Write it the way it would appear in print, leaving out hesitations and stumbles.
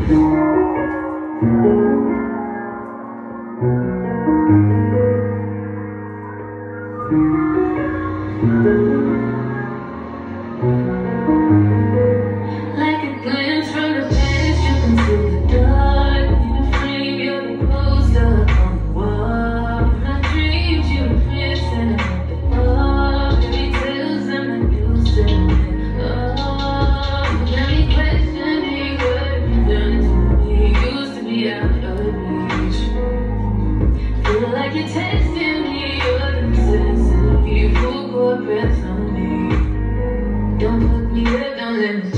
Like a glance from the past, you into the dark. In a frame, you're the poster on the wall. My dreams, you missing at the bar. Fairy tales, I'm not used to it. Oh, got me questioning what you've done to me. Used to be out of reach. Feel like you're testing me, your necessity. Full court press on me. Don't put me there, don't let me